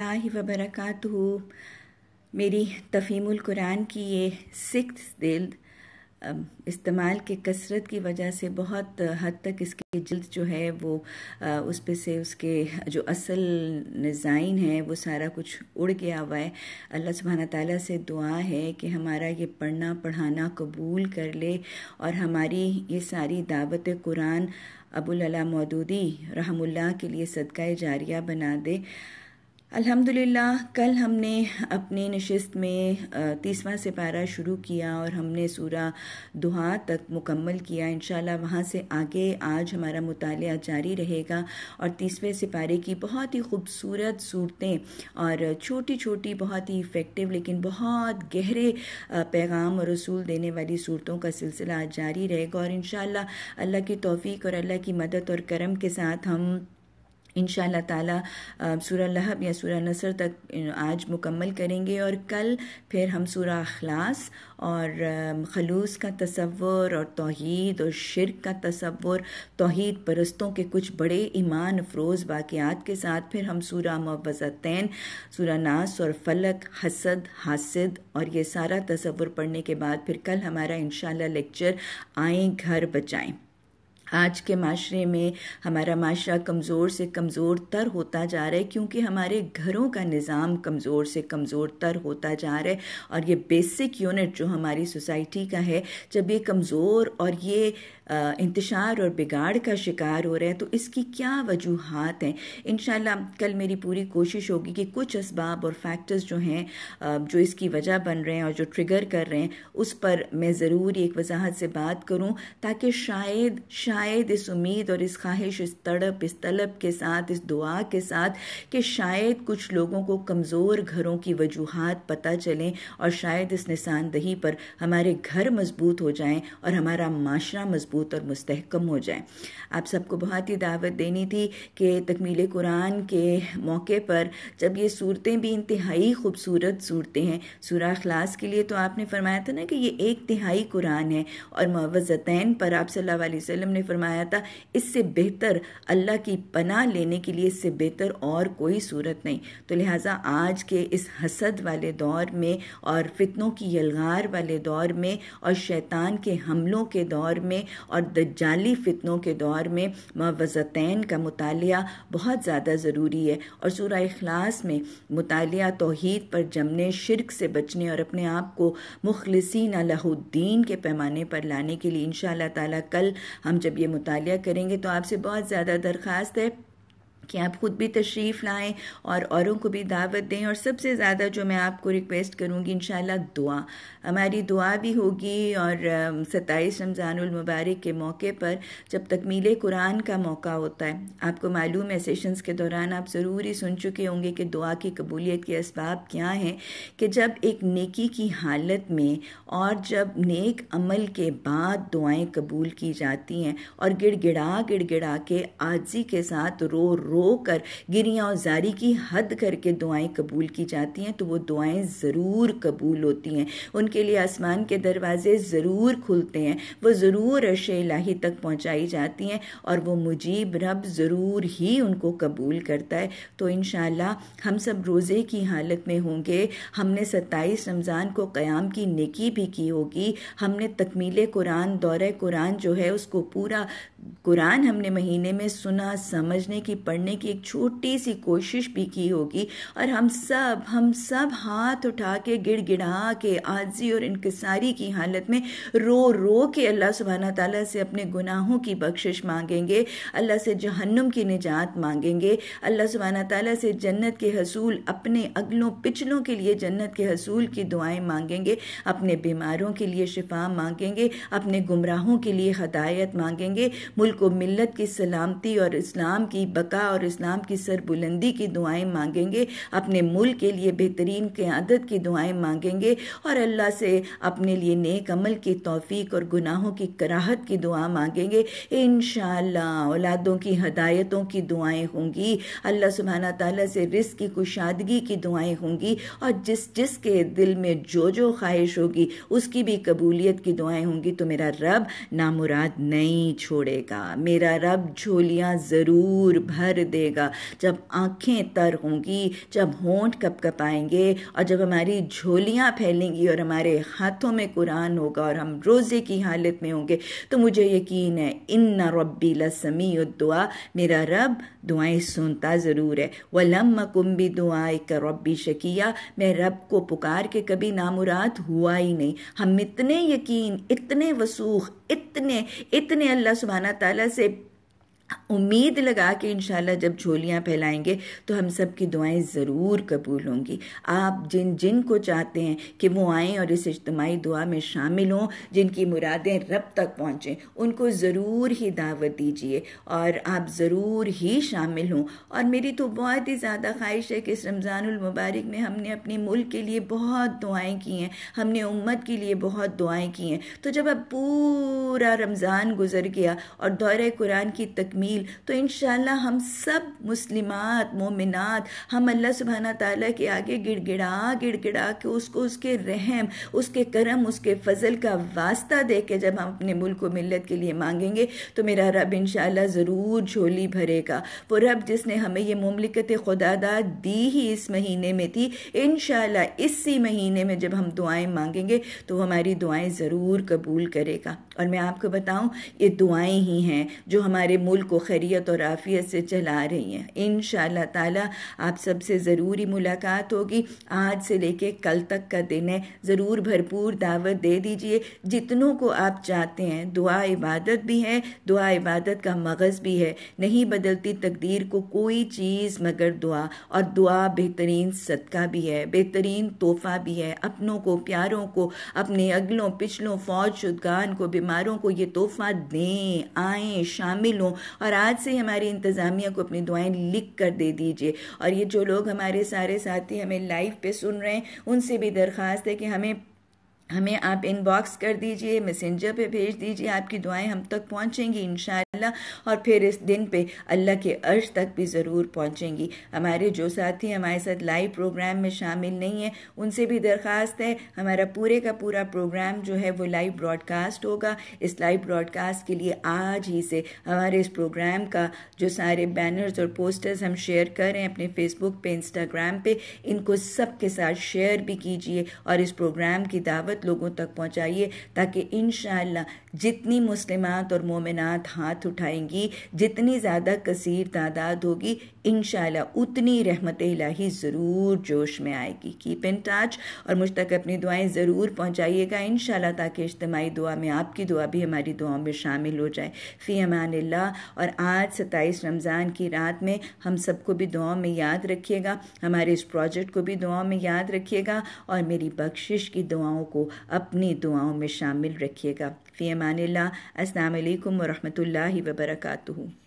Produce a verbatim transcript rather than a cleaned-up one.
اللہ وبرکاتہ۔ میری تفہیم القرآن کی یہ سکس جلد استعمال کے کثرت کی وجہ سے بہت حد تک اس کی جلد جو ہے وہ اس پہ سے اس کے جو اصل ڈیزائن ہے وہ سارا کچھ اڑ گیا ہوا ہے۔ اللہ سبحانہ تعالیٰ سے دعا ہے کہ ہمارا یہ پڑھنا پڑھانا قبول کر لے اور ہماری یہ ساری دعوت قرآن ابو العلا مودودی رحم اللہ کے لیے صدقہ جاریہ بنا دے۔ الحمدللہ کل ہم نے اپنی نشست میں تیسواں سپارہ شروع کیا اور ہم نے سورہ دہا تک مکمل کیا۔ انشاءاللہ وہاں سے آگے آج ہمارا مطالعہ جاری رہے گا اور تیسویں سپارے کی بہت ہی خوبصورت صورتیں اور چھوٹی چھوٹی بہت ہی افیکٹو لیکن بہت گہرے پیغام اور رسول دینے والی صورتوں کا سلسلہ آج جاری رہے گا، اور انشاءاللہ اللہ کی توفیق اور اللہ کی مدد اور کرم کے ساتھ ہم انشاءاللہ تعالیٰ سورہ لہب یا سورہ نصر تک آج مکمل کریں گے، اور کل پھر ہم سورہ اخلاص اور خلوص کا تصور اور توحید اور شرک کا تصور، توحید پرستوں کے کچھ بڑے ایمان افروز واقعات کے ساتھ پھر ہم سورہ معوذتین، سورہ ناس اور فلق، حسد، حاسد اور یہ سارا تصور پڑھنے کے بعد پھر کل ہمارا انشاءاللہ لیکچر آئیں گھر بچائیں۔ آج کے معاشرے میں ہمارا معاشرہ کمزور سے کمزور تر ہوتا جا رہا ہے، کیونکہ ہمارے گھروں کا نظام کمزور سے کمزور تر ہوتا جا رہا ہے، اور یہ بیسک یونٹ جو ہماری سوسائٹی کا ہے جب یہ کمزور اور یہ انتشار اور بگاڑ کا شکار ہو رہے ہیں تو اس کی کیا وجوہات ہیں۔ انشاءاللہ کل میری پوری کوشش ہوگی کہ کچھ اسباب اور فیکٹرز جو ہیں جو اس کی وجہ بن رہے ہیں اور جو ٹریگر کر رہے ہیں اس پر میں ضرور ایک وضاحت سے بات کروں، تاکہ شاید شاید اس امید اور اس خواہش، اس تڑپ، اس طلب کے ساتھ، اس دعا کے ساتھ کہ شاید کچھ لوگوں کو کمزور گھروں کی وجوہات پتہ چلیں اور شاید اس نشاندہی پر ہمارے گھر مضبوط ہو جائیں اور ہمارا معاشرہ مضبوط اور مستحکم ہو جائے۔ آپ سب کو بہت ہی دعوت دینی تھی کہ تکمیل قرآن کے موقع پر جب یہ صورتیں بھی انتہائی خوبصورت صورتیں ہیں، سورہ اخلاص کے لیے تو آپ نے فرمایا تھا نا کہ یہ ایک تہائی قرآن ہے، اور معوذتین پر آپ صلی اللہ علیہ وسلم نے فرمایا تھا اس سے بہتر اللہ کی پناہ لینے کے لیے اس سے بہتر اور کوئی صورت نہیں۔ تو لہٰذا آج کے اس حسد والے دور میں اور فتنوں کی یلغار والے دور میں اور شیطان کے حملوں کے دور میں اور دجالی فتنوں کے دور میں معوذتین کا مطالعہ بہت زیادہ ضروری ہے، اور سورہ اخلاص میں مطالعہ توحید پر جمنے، شرک سے بچنے اور اپنے آپ کو مخلصین لہ الدین کے پیمانے پر لانے کے لیے انشاءاللہ تعالیٰ کل ہم جب یہ مطالعہ کریں گے تو آپ سے بہت زیادہ درخواست ہے کہ آپ خود بھی تشریف لائیں اور اوروں کو بھی دعوت دیں، اور سب سے زیادہ جو میں آپ کو ریکویسٹ کروں گی انشاءاللہ دعا، ہماری دعا بھی ہوگی، اور ستائیس رمضان المبارک کے موقع پر جب تکمیل قرآن کا موقع ہوتا ہے، آپ کو معلوم ہے سیشنز کے دوران آپ ضرور ہی سن چکے ہوں گے کہ دعا کی قبولیت کے اسباب کیا ہیں، کہ جب ایک نیکی کی حالت میں اور جب نیک عمل کے بعد دعائیں قبول کی جاتی ہیں اور گڑ گڑا گڑ گڑا کے عاجزی کے ساتھ رو رو رو کر گریاں اور زاری کی حد کر کے دعائیں قبول کی جاتی ہیں تو وہ دعائیں ضرور قبول ہوتی ہیں، ان کے لیے آسمان کے دروازے ضرور کھلتے ہیں، وہ ضرور عرش الہی تک پہنچائی جاتی ہیں، اور وہ مجیب رب ضرور ہی ان کو قبول کرتا ہے۔ تو انشاءاللہ ہم سب روزے کی حالت میں ہوں گے، ہم نے ستائیس رمضان کو قیام کی نیکی بھی کی ہوگی، ہم نے تکمیل قرآن، دورہ قرآن جو ہے اس کو پورا قرآن ہم نے مہینے میں سنا، سمجھنے کی، پڑھنے کی ایک چھوٹی سی کوشش بھی کی ہوگی، اور ہم سب ہم سب ہاتھ اٹھا کے گڑ گڑا کے عاجزی اور انکساری کی حالت میں رو رو کے اللہ سبحانہ تعالیٰ سے اپنے گناہوں کی بخشش مانگیں گے، اللہ سے جہنم کی نجات مانگیں گے، اللہ سبحانہ تعالیٰ سے جنت کے حصول، اپنے اگلوں پچھلوں کے لیے جنت کے حصول کی دعائیں مانگیں گے، اپنے بیماروں کے لیے شفا مانگیں گے، اپنے گمراہوں کے لیے ہدایت مانگیں گے، ملک و ملت کی سلامتی اور اسلام کی بقا اور اسلام کی سربلندی کی دعائیں مانگیں گے، اپنے ملک کے لیے بہترین قیادت کی دعائیں مانگیں گے، اور اللہ سے اپنے لیے نیک عمل کی توفیق اور گناہوں کی کراہت کی دعا مانگیں گے۔ انشاءاللہ اولادوں کی ہدایتوں کی دعائیں ہوں گی، اللہ سبحانہ تعالیٰ سے رزق کی کشادگی کی دعائیں ہوں گی، اور جس جس کے دل میں جو جو خواہش ہوگی اس کی بھی قبولیت کی دعائیں ہوں گی۔ تو میرا رب نامراد نہیں چھوڑے گا، میرا رب جھولیاں ضرور بھر भर देगा, जब आँखें तर होंगी, जब होंठ कप कपाएंगे और जब हमारी झोलियाँ फैलेंगी और हमारे हाथों में कुरान होगा और हम रोज़े की हालत में होंगे, तो मुझे यकीन है इन्ना रब्बी लसमीउद दुआ, मेरा रब दुआएं सुनता ज़रूर है। वलम्मा कुम भी दुआए का रब्बी शकिया, मैं रब को पुकार के कभी नामुराद हुआ ही नहीं। हम इतने यकीन, इतने वसूख, इतने इतने अल्लाह सुब्हाना ताला से उम्मीद लगा के इंशाल्लाह जब झोलियाँ फैलाएंगे तो हम सब की दुआएं ज़रूर कबूल होंगी। आप जिन जिन को चाहते हैं कि वो आएँ और इस इज्तिमाई दुआ में शामिल हों, जिनकी मुरादें रब तक पहुँचें, उनको ज़रूर ही दावत दीजिए और आप ज़रूर ही शामिल हों। और मेरी तो बहुत ही ज़्यादा ख्वाहिश है कि इस रमज़ानुल मुबारक में हमने अपने मुल्क के लिए बहुत दुआएँ की हैं, हमने उम्मत के लिए बहुत दुआएँ की हैं। तो जब अब पूरा रमज़ान गुजर गया और दौरे कुरान की तकमील, तो इंशाल्लाह हम सब मुस्लिमात मोमिनात हम अल्लाह सुब्हाना ताला के आगे गिड़गिड़ा गिड़गिड़ा के उसको उसके रहम, उसके करम, उसके फजल का वास्ता दे के जब हम अपने मुल्क को मिल्लत के लिए मांगेंगे तो मेरा रब इंशाल्लाह ज़रूर झोली भरेगा। वो रब जिसने हमें ये मुमलिकत खुदादाद दी ही इस महीने में थी, इंशाल्लाह इसी महीने में जब हम दुआएं मांगेंगे तो हमारी दुआएं ज़रूर कबूल करेगा। और मैं आपको बताऊं, ये दुआएं ही हैं जो हमारे मुल्क को खैरियत और आफियत से चला रही हैं। इंशाअल्लाह ताला आप सबसे ज़रूरी मुलाकात होगी। आज से लेके कल तक का दिन है, ज़रूर भरपूर दावत दे दीजिए जितनों को आप चाहते हैं। दुआ इबादत भी है, दुआ इबादत का मगज़ भी है। नहीं बदलती तकदीर को कोई चीज़ मगर दुआ, और दुआ बेहतरीन सदका भी है, बेहतरीन तोहफ़ा भी है। अपनों को, प्यारों को, अपने अगलों पिछलों, फौज शुदगान को, बीमारों को ये तोहफ़ा दें, आएँ, शामिल हों। और आज से हमारी इंतज़ामिया को अपनी दुआएं लिख कर दे दीजिए। और ये जो लोग हमारे सारे साथी हमें लाइव पे सुन रहे हैं, उनसे भी दरख्वास्त है कि हमें हमें आप इनबॉक्स कर दीजिए, मैसेंजर पे भेज दीजिए, आपकी दुआएं हम तक पहुंचेंगी इंशाअल्लाह। और फिर इस दिन पे अल्लाह के अर्श तक भी ज़रूर पहुंचेंगी। हमारे जो साथी हमारे साथ लाइव प्रोग्राम में शामिल नहीं हैं, उनसे भी दरख्वास्त है, हमारा पूरे का पूरा प्रोग्राम जो है वो लाइव ब्रॉडकास्ट होगा। इस लाइव ब्रॉडकास्ट के लिए आज ही से हमारे इस प्रोग्राम का जो सारे बैनर्स और पोस्टर्स हम शेयर कर रहे हैं अपने फेसबुक पे, इंस्टाग्राम पे, इनको सब के साथ शेयर भी कीजिए और इस प्रोग्राम की दावत लोगों तक पहुंचाइए, ताकि इंशाअल्लाह जितनी मुस्लिमात और मोमिनात हाथ उठाएंगी, जितनी ज़्यादा कसीर तादाद होगी, इंशाअल्लाह उतनी रहमत इलाही ज़रूर जोश में आएगी। कीप इन टच और मुझ तक अपनी दुआएं ज़रूर पहुंचाइएगा इंशाअल्लाह, ताकि इज्तिमाई दुआ में आपकी दुआ भी हमारी दुआओं में शामिल हो जाए। फ़ी अमानिल्लाह। और आज सत्ताईस रमज़ान की रात में हम सबको भी दुआओं में याद रखिएगा, हमारे इस प्रोजेक्ट को भी दुआओं में याद रखिएगा और मेरी बख्शिश की दुआओं को अपनी दुआओं में शामिल रखिएगा। फ़ी अमानिल्लाह। अस्सलामु अलैकुम व रहमतुल्लाहि व बरकातुहू।